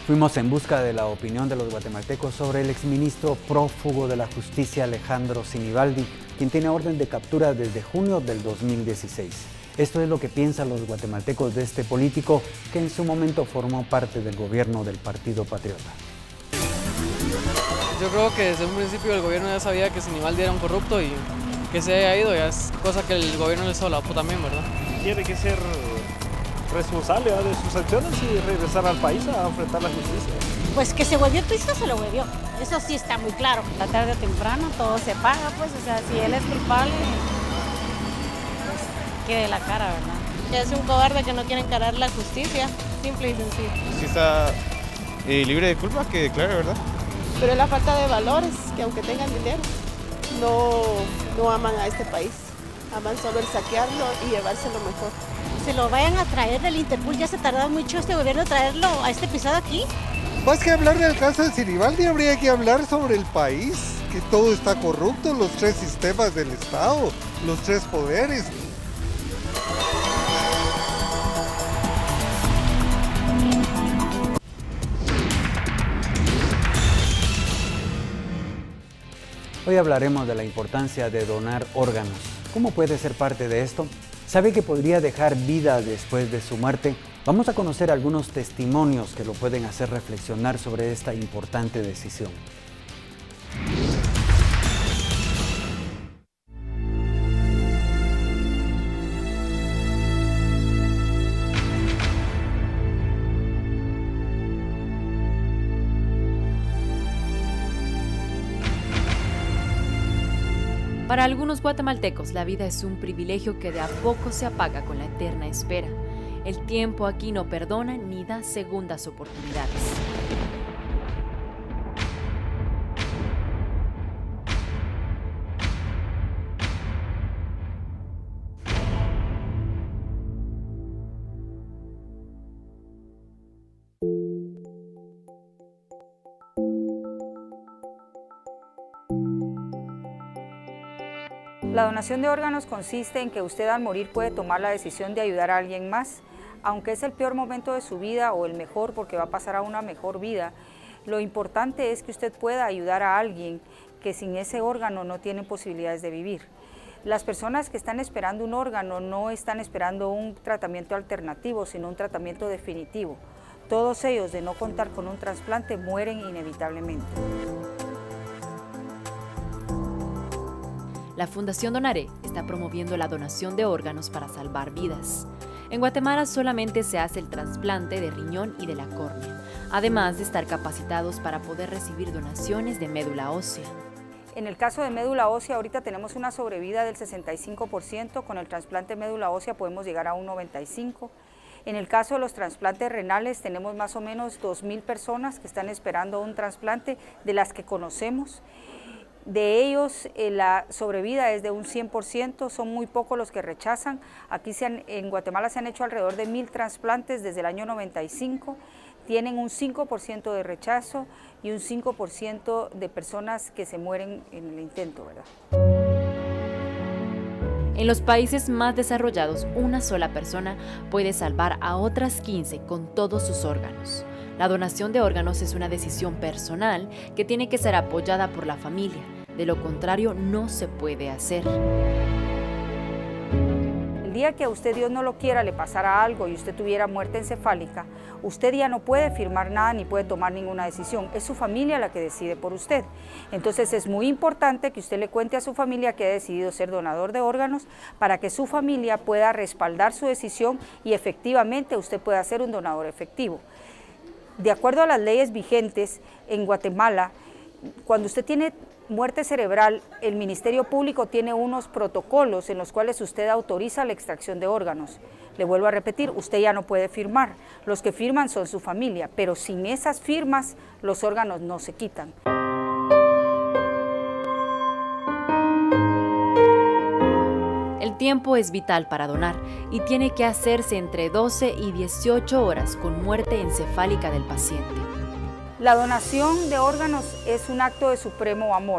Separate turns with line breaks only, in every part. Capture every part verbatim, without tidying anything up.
Fuimos en busca de la opinión de los guatemaltecos sobre el exministro prófugo de la justicia Alejandro Sinibaldi, quien tiene orden de captura desde junio del dos mil dieciséis. Esto es lo que piensan los guatemaltecos de este político que en su momento formó parte del gobierno del Partido Patriota.
Yo creo que desde un principio el gobierno ya sabía que Sinibaldi era un corrupto y que se haya ido ya es cosa que el gobierno le solapó también, ¿verdad?
Tiene que ser responsable ¿verdad? de sus acciones y regresar al país a enfrentar la justicia.
Pues que se volvió turista, se lo volvió. Eso sí está muy claro. La tarde o temprano todo se paga, pues, o sea, si él es culpable, pues que de la cara, ¿verdad?
Que es un cobarde que no quiere encarar la justicia, simple y sencillo.
Si está eh, libre de culpa, que declare, ¿verdad?
Pero es la falta de valores, que aunque tengan dinero, no, no aman a este país. Aman solo el saquearlo y llevarse lo mejor.
Se lo vayan a traer del Interpol, ya se tardó mucho este gobierno en traerlo a este episodio aquí.
Más que hablar del caso de Sinibaldi, habría que hablar sobre el país, que todo está corrupto, los tres sistemas del Estado, los tres poderes.
Hoy hablaremos de la importancia de donar órganos. ¿Cómo puede ser parte de esto? ¿Sabe que podría dejar vida después de su muerte? Vamos a conocer algunos testimonios que lo pueden hacer reflexionar sobre esta importante decisión.
Para algunos guatemaltecos, la vida es un privilegio que de a poco se apaga con la eterna espera. El tiempo aquí no perdona ni da segundas oportunidades.
La donación de órganos consiste en que usted al morir puede tomar la decisión de ayudar a alguien más, aunque es el peor momento de su vida o el mejor porque va a pasar a una mejor vida. Lo importante es que usted pueda ayudar a alguien que sin ese órgano no tiene posibilidades de vivir. Las personas que están esperando un órgano no están esperando un tratamiento alternativo, sino un tratamiento definitivo. Todos ellos, de no contar con un trasplante, mueren inevitablemente.
La Fundación Donaré está promoviendo la donación de órganos para salvar vidas. En Guatemala solamente se hace el trasplante de riñón y de la córnea, además de estar capacitados para poder recibir donaciones de médula ósea.
En el caso de médula ósea, ahorita tenemos una sobrevida del sesenta y cinco por ciento, con el trasplante de médula ósea podemos llegar a un noventa y cinco por ciento. En el caso de los trasplantes renales, tenemos más o menos dos mil personas que están esperando un trasplante de las que conocemos. De ellos, eh, la sobrevida es de un cien por ciento, son muy pocos los que rechazan. Aquí se han, en Guatemala se han hecho alrededor de mil trasplantes desde el año noventa y cinco, tienen un cinco por ciento de rechazo y un cinco por ciento de personas que se mueren en el intento, ¿verdad?
En los países más desarrollados, una sola persona puede salvar a otras quince con todos sus órganos. La donación de órganos es una decisión personal que tiene que ser apoyada por la familia. De lo contrario, no se puede hacer.
El día que a usted, Dios no lo quiera, le pasara algo y usted tuviera muerte encefálica, usted ya no puede firmar nada ni puede tomar ninguna decisión. Es su familia la que decide por usted. Entonces es muy importante que usted le cuente a su familia que ha decidido ser donador de órganos para que su familia pueda respaldar su decisión y efectivamente usted pueda ser un donador efectivo. De acuerdo a las leyes vigentes en Guatemala, cuando usted tiene muerte cerebral, el Ministerio Público tiene unos protocolos en los cuales usted autoriza la extracción de órganos. Le vuelvo a repetir, usted ya no puede firmar. Los que firman son su familia, pero sin esas firmas los órganos no se quitan.
El tiempo es vital para donar y tiene que hacerse entre doce y dieciocho horas con muerte encefálica del paciente.
La donación de órganos es un acto de supremo amor.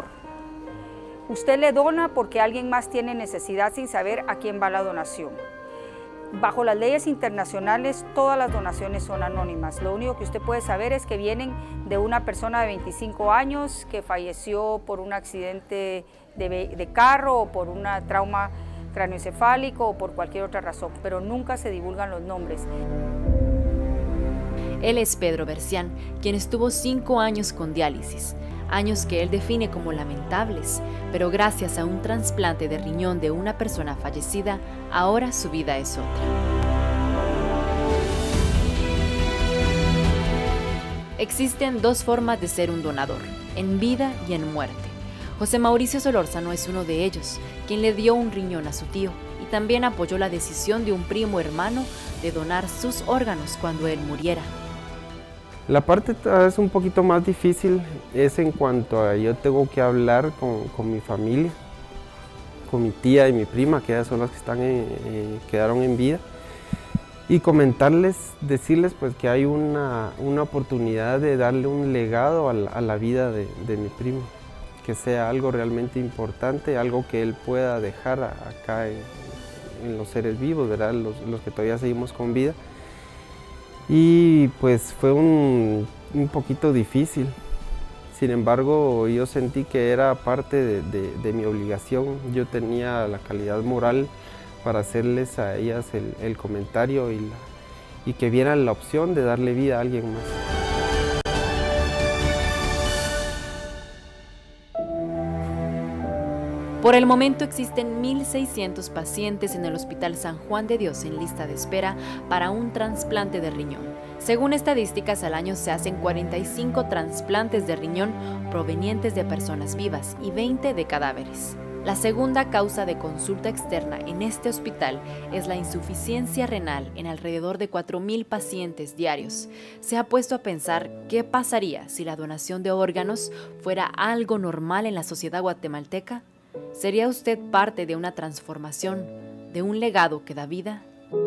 Usted le dona porque alguien más tiene necesidad sin saber a quién va la donación. Bajo las leyes internacionales, todas las donaciones son anónimas. Lo único que usted puede saber es que vienen de una persona de veinticinco años que falleció por un accidente de, de carro o por un trauma craneoencefálico o por cualquier otra razón, pero nunca se divulgan los nombres.
Él es Pedro Bercián, quien estuvo cinco años con diálisis, años que él define como lamentables, pero gracias a un trasplante de riñón de una persona fallecida, ahora su vida es otra. Existen dos formas de ser un donador, en vida y en muerte. José Mauricio Solórzano es uno de ellos, quien le dio un riñón a su tío y también apoyó la decisión de un primo hermano de donar sus órganos cuando él muriera.
La parte es un poquito más difícil, es en cuanto a yo tengo que hablar con, con mi familia, con mi tía y mi prima, que ellas son las que están en, eh, quedaron en vida, y comentarles, decirles pues que hay una, una oportunidad de darle un legado a la, a la vida de, de mi primo, que sea algo realmente importante, algo que él pueda dejar a, acá en, en los seres vivos, ¿verdad? Los, los que todavía seguimos con vida. Y pues fue un, un poquito difícil, sin embargo yo sentí que era parte de, de, de mi obligación, yo tenía la calidad moral para hacerles a ellas el, el comentario y, la, y que vieran la opción de darle vida a alguien más.
Por el momento existen mil seiscientos pacientes en el Hospital San Juan de Dios en lista de espera para un trasplante de riñón. Según estadísticas, al año se hacen cuarenta y cinco trasplantes de riñón provenientes de personas vivas y veinte de cadáveres. La segunda causa de consulta externa en este hospital es la insuficiencia renal en alrededor de cuatro mil pacientes diarios. Se ha puesto a pensar qué pasaría si la donación de órganos fuera algo normal en la sociedad guatemalteca. ¿Sería usted parte de una transformación, de un legado que da vida?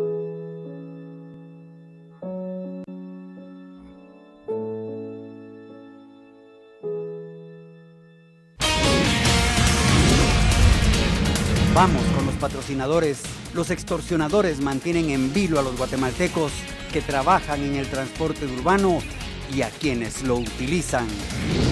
Vamos con los patrocinadores. Los extorsionadores mantienen en vilo a los guatemaltecos que trabajan en el transporte urbano y a quienes lo utilizan.